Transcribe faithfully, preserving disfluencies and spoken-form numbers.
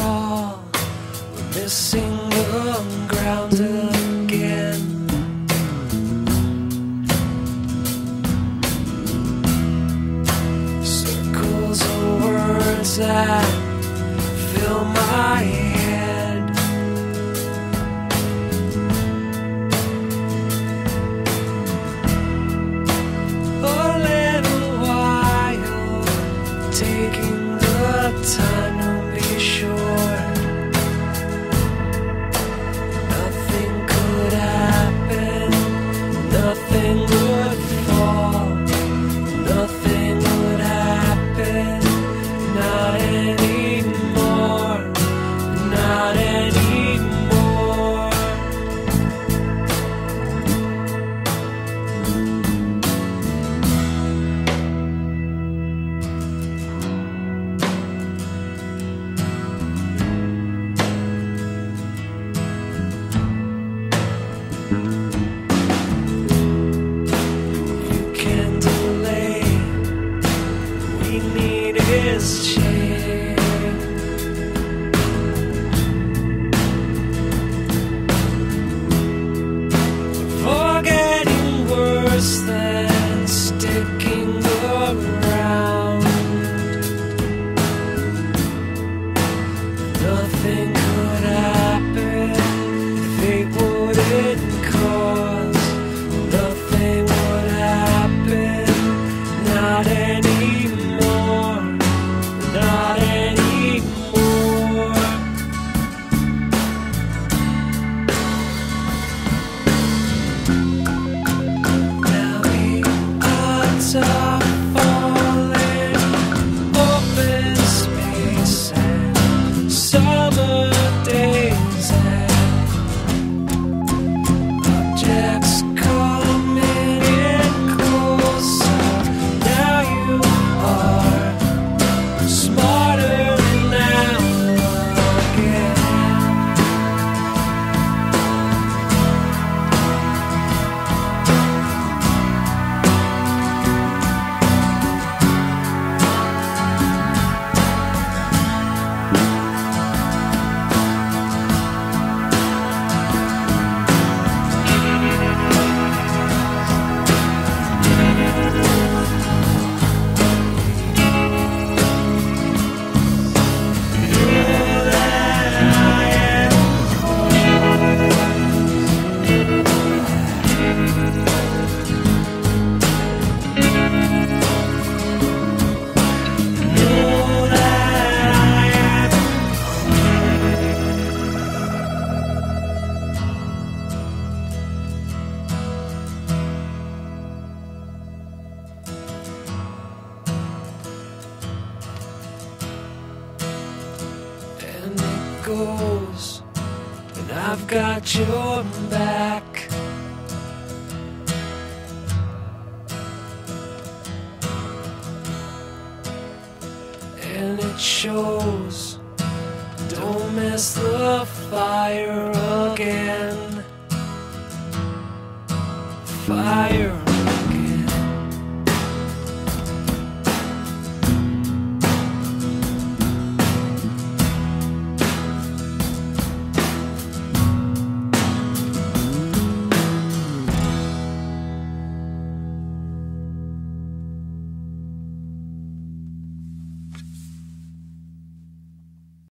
fall. We're missing the ground again. Circles of words that fill my head. A little while, taking the time to be sure. Nothing could happen, nothing would fall, nothing would happen, not anymore, not anymore. You can delay, we need is change. Forgetting worse than sticking around. Nothing could happen, fate wouldn't cause. Nothing would happen, not anymore, not anymore. Now the odds are falling, open space and summer days and objects coming in closer. Now you are smarter now again. And it goes, and I've got your back. And it shows, don't miss the fire again. Fire